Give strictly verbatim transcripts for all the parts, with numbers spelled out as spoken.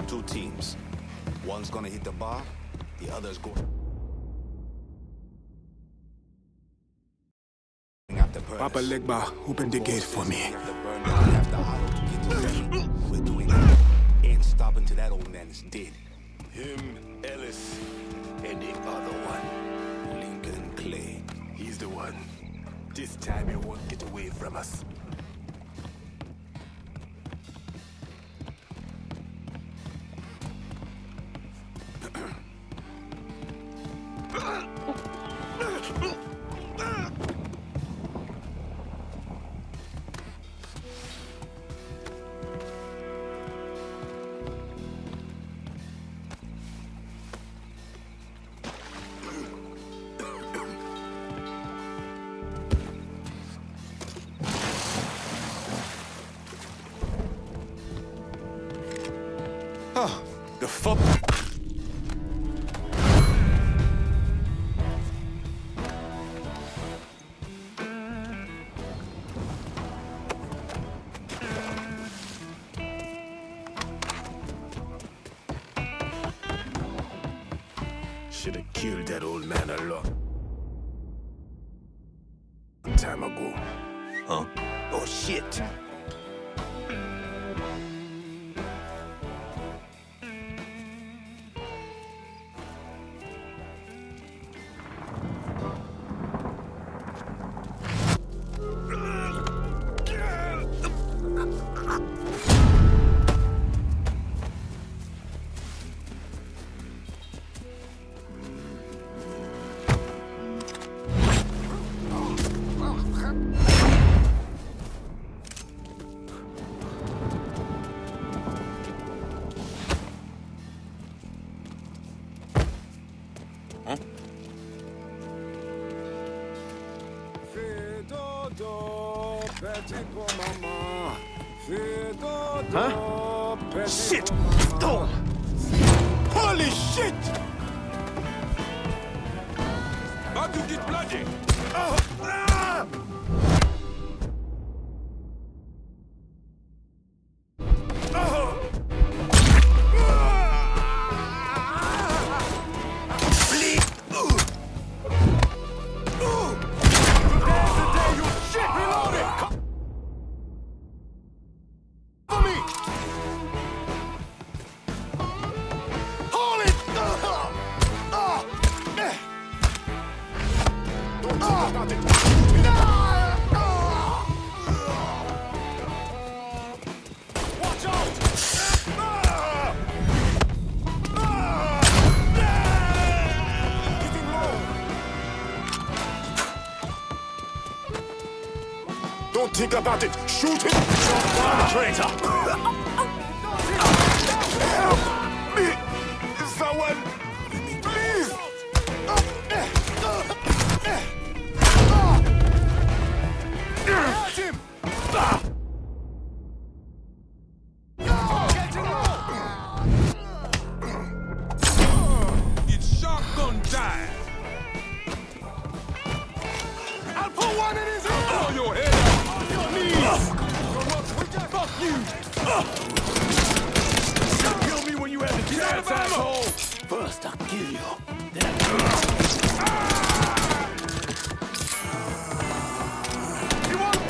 two teams. One's gonna hit the bar, the other's going after Perlis. Papa Legba, open the gate for me. We're doing it. Ain't stopping till that old man is dead. Him, Ellis, and the other one. Lincoln Clay. He's the one. This time he won't get away from us. Oh, the fuck? Should have killed that old man a long time ago. Huh? Oh shit! Huh? Shit! Oh! Holy shit! How you get bloody? Oh! Ah! Oh! Bleed! Ooh! Ooh! Today's the day you shit! Reload it! For me! Hold it! Uh, uh, eh. Don't think about it! Watch out! Getting low! Don't think about it! Shoot him! Traitor! Help me! Someone! Please! Hurt him! It's shotgun time! I'll pull one in his head! Blow your head out! On your knees! Fuck you! Kill me when you have the chance, asshole! First I'll kill you, then I'll You want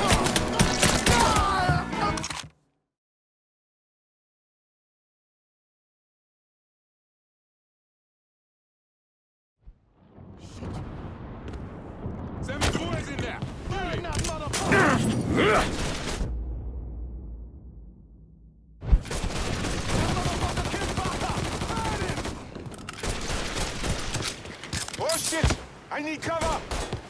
Send me the boys in there! Burn that motherfucker! Oh shit! I need cover!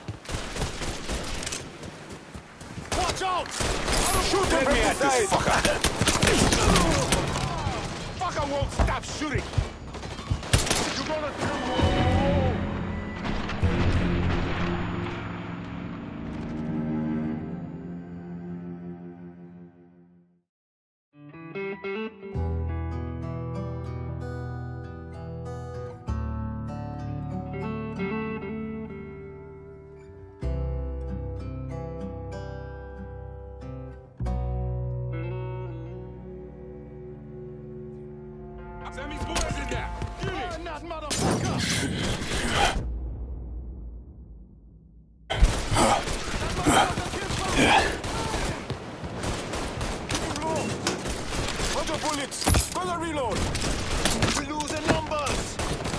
Watch out! Shoot him from the side! Fucker! Fucker won't stop shooting! You're gonna kill me! Sammy's boys in there. Get it. Uh, not motherfucker. Roger bullets. Gonna reload. We're losing numbers.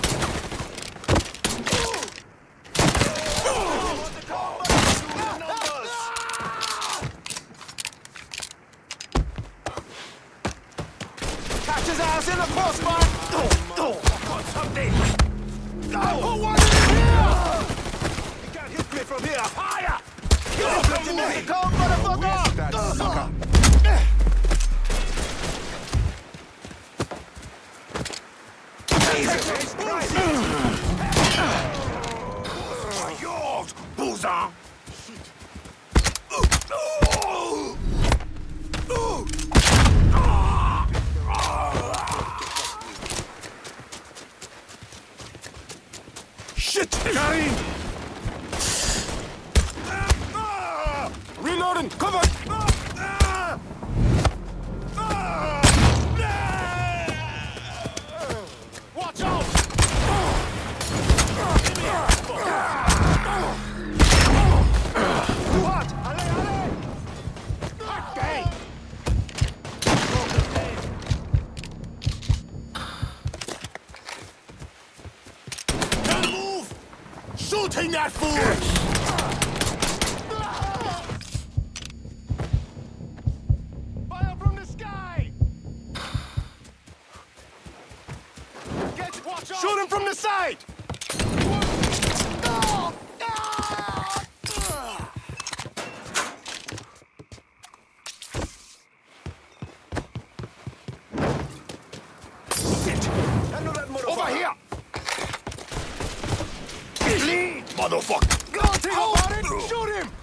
Catch his ass in the post, man. Got something. Who wanted it here? You can't hit me from here. Fire! Kill him from me. Come, motherfucker. That sucker. Jesus Christ! Yours, Boozer! Shit. Got him. Reloading. Cover. Watch out! What? Allez, allez! Okay. Don't move. Shooting that fool. Fire from the sky! Get, watch out! Shoot him from the side. Shit! I know that motherfucker! Over here! Lead, motherfucker! Go, take about it. Shoot him.